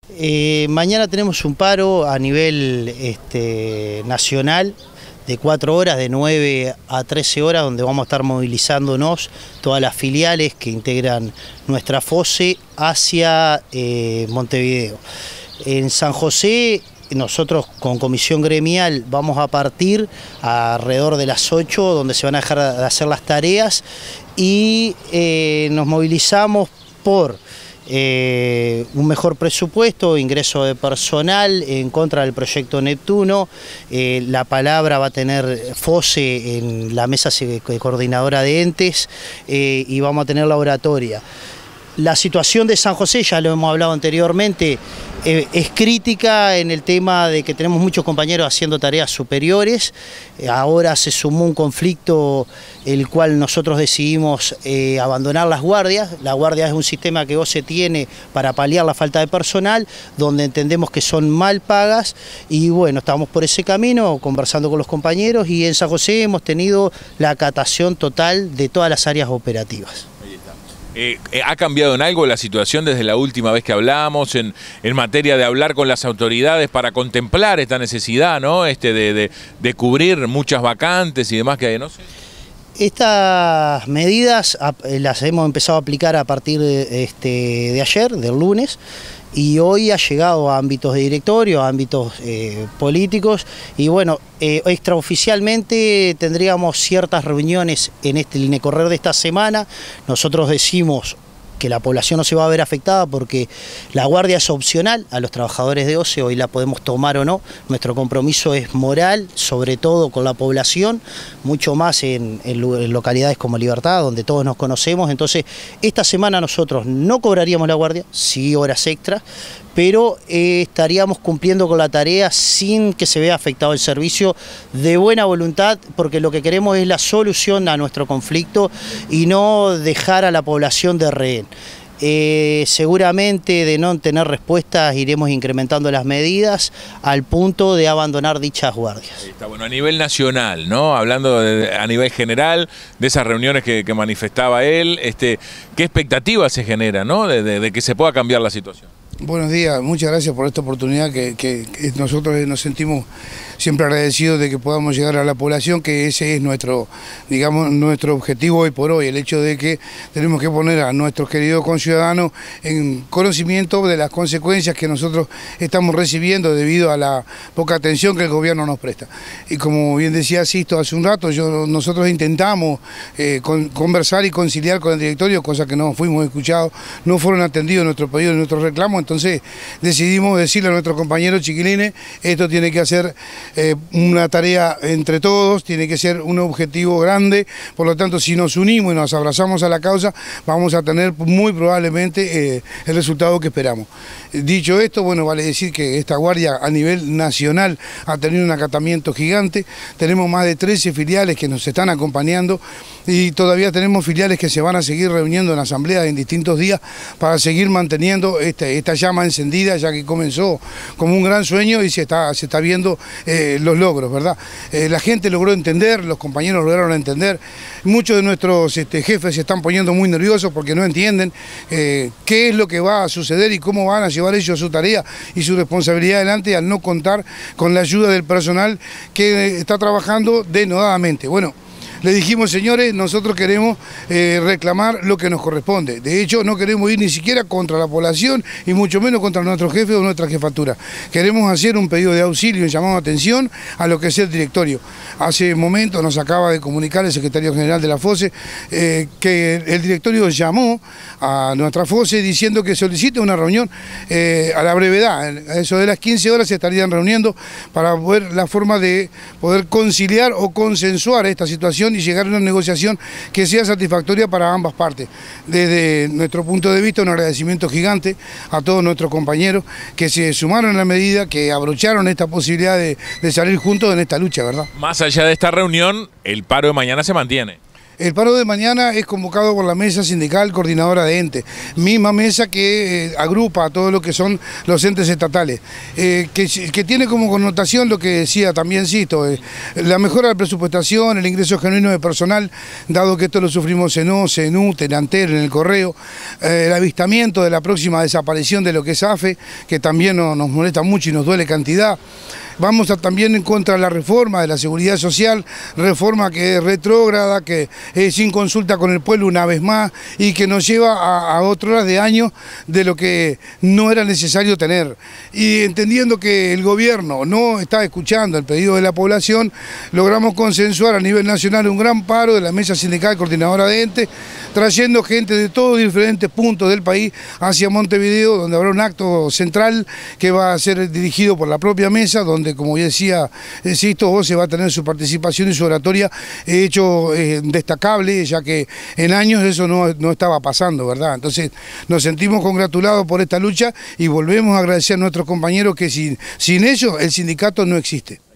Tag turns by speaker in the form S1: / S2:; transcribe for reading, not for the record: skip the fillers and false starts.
S1: Mañana tenemos un paro a nivel nacional de 4 horas, de 9 a 13 horas, donde vamos a estar movilizándonos todas las filiales que integran nuestra FOSE hacia Montevideo. En San José, nosotros con comisión gremial vamos a partir alrededor de las 8, donde se van a dejar de hacer las tareas, y nos movilizamos por un mejor presupuesto, ingreso de personal en contra del proyecto Neptuno. La palabra va a tener FOSE en la mesa coordinadora de entes, y vamos a tener la oratoria. La situación de San José, ya lo hemos hablado anteriormente, es crítica en el tema de que tenemos muchos compañeros haciendo tareas superiores. Ahora se sumó un conflicto el cual nosotros decidimos abandonar las guardias. La guardia es un sistema que OCE tiene para paliar la falta de personal, donde entendemos que son mal pagas, y bueno, estamos por ese camino conversando con los compañeros, y en San José hemos tenido la acatación total de todas las áreas operativas.
S2: ¿Ha cambiado en algo la situación desde la última vez que hablamos en materia de hablar con las autoridades para contemplar esta necesidad, ¿no? de cubrir muchas vacantes y demás que hay, no sé?
S1: Estas medidas las hemos empezado a aplicar a partir de ayer, del lunes, y hoy ha llegado a ámbitos de directorio, a ámbitos políticos, y bueno, extraoficialmente tendríamos ciertas reuniones en el correr de esta semana. Nosotros decimos que la población no se va a ver afectada porque la guardia es opcional a los trabajadores de OCE, hoy la podemos tomar o no. Nuestro compromiso es moral, sobre todo con la población, mucho más en localidades como Libertad, donde todos nos conocemos. Entonces, esta semana nosotros no cobraríamos la guardia, sí horas extras, pero estaríamos cumpliendo con la tarea sin que se vea afectado el servicio, de buena voluntad, porque lo que queremos es la solución a nuestro conflicto y no dejar a la población de rehén. Seguramente, de no tener respuestas, iremos incrementando las medidas al punto de abandonar dichas guardias.
S2: Está bueno, a nivel nacional, ¿no? Hablando a nivel general de esas reuniones que manifestaba él, ¿qué expectativas se generan, ¿no? de que se pueda cambiar la situación?
S3: Buenos días, muchas gracias por esta oportunidad que nosotros nos sentimos siempre agradecidos de que podamos llegar a la población, que ese es nuestro, digamos, nuestro objetivo hoy por hoy, el hecho de que tenemos que poner a nuestros queridos conciudadanos en conocimiento de las consecuencias que nosotros estamos recibiendo debido a la poca atención que el gobierno nos presta. Y como bien decía Sisto hace un rato, nosotros intentamos conversar y conciliar con el directorio, cosa que no fuimos escuchados, no fueron atendidos nuestros pedidos y nuestros reclamos. Entonces decidimos decirle a nuestros compañeros chiquilines, esto tiene que hacer una tarea entre todos, tiene que ser un objetivo grande, por lo tanto si nos unimos y nos abrazamos a la causa, vamos a tener muy probablemente el resultado que esperamos. Dicho esto, bueno, vale decir que esta guardia a nivel nacional ha tenido un acatamiento gigante, tenemos más de 13 filiales que nos están acompañando, y todavía tenemos filiales que se van a seguir reuniendo en asambleas en distintos días para seguir manteniendo esta llama encendida, ya que comenzó como un gran sueño y se está viendo los logros, ¿verdad? La gente logró entender, los compañeros lograron entender, muchos de nuestros jefes se están poniendo muy nerviosos porque no entienden qué es lo que va a suceder y cómo van a llevar ellos su tarea y su responsabilidad adelante al no contar con la ayuda del personal que está trabajando denodadamente. Bueno, le dijimos, señores, nosotros queremos reclamar lo que nos corresponde. De hecho, no queremos ir ni siquiera contra la población y mucho menos contra nuestro jefe o nuestra jefatura. Queremos hacer un pedido de auxilio, un llamado de atención a lo que es el directorio. Hace momentos nos acaba de comunicar el secretario general de la FOSE que el directorio llamó a nuestra FOSE diciendo que solicite una reunión a la brevedad. A eso de las 15 horas se estarían reuniendo para ver la forma de poder conciliar o consensuar esta situación y llegar a una negociación que sea satisfactoria para ambas partes. Desde nuestro punto de vista, un agradecimiento gigante a todos nuestros compañeros que se sumaron a la medida, que abrocharon esta posibilidad de salir juntos en esta lucha, ¿verdad?
S2: Más allá de esta reunión, el paro de mañana se mantiene.
S3: El paro de mañana es convocado por la mesa sindical coordinadora de entes, misma mesa que agrupa a todo lo que son los entes estatales, que tiene como connotación lo que decía también Sisto, la mejora de la presupuestación, el ingreso genuino de personal, dado que esto lo sufrimos en OCE, en UTE, en Anter, en el Correo, el avistamiento de la próxima desaparición de lo que es AFE, que también nos molesta mucho y nos duele cantidad. Vamos también en contra de la reforma de la seguridad social, reforma que es retrógrada, que es sin consulta con el pueblo una vez más y que nos lleva a otras horas de años de lo que no era necesario tener. Y entendiendo que el gobierno no está escuchando el pedido de la población, logramos consensuar a nivel nacional un gran paro de la mesa sindical coordinadora de entes, trayendo gente de todos diferentes puntos del país hacia Montevideo, donde habrá un acto central que va a ser dirigido por la propia mesa, donde, como decía Sisto, Voce va a tener su participación y su oratoria hecho destacable, ya que en años eso no estaba pasando, ¿verdad? Entonces nos sentimos congratulados por esta lucha y volvemos a agradecer a nuestros compañeros que sin ellos el sindicato no existe.